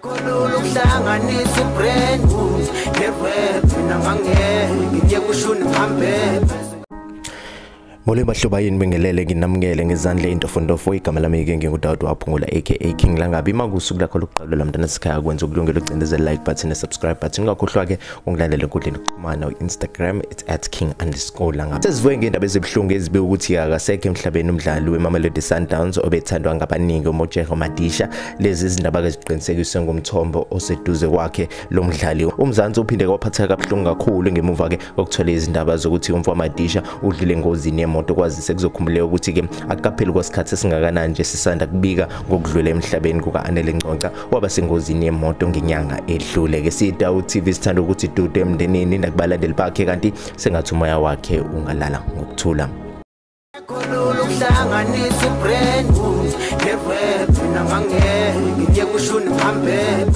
Mole bahlobayini bengelele nginamukele ngezandla intofondofo igama lami ke ngingudawud waphungula aka King Langabi makusuku lakho lokuqala lamntana sikhaya kwenza ukulungela ucindezela like button ne subscribe button ngakhohlwa ke ungilandele enkundleni yokuxhumana Instagram @king_langabi. Sesivuye ngendaba ezibhlungu ezibe ukuthi akasekho emhlabeni umdlali weMamelodi Sundowns obethandwa ngabaningi uMotjeka Madisha. Lezi izindaba ke ziqinisekiswe ngomthombo oseduze kwakhe lo mdlali. UMzansi uphinde kwaphatheka kabuhlungu kakhulu ngemuva ke kokuthola izindaba zokuthi umfo Madisha udlule engozini yemoto kwazise kuzokhumbuleka ukuthi ke akukapheli kwesikhathi esingakanani nje sisanda kubika ngokudlula emhlabeni kukaAnele Ngconca waba sengozini yemoto ngenyanga edlule. Ke siDawu TV sithanda ukuthi dudu emndenini nakubalandeli bakhe kanti sengathi umoya wakhe ungalala ngokuthula. Ukuhlanganisa ubrand ne rap namangeke ngiye kushuna ngihambe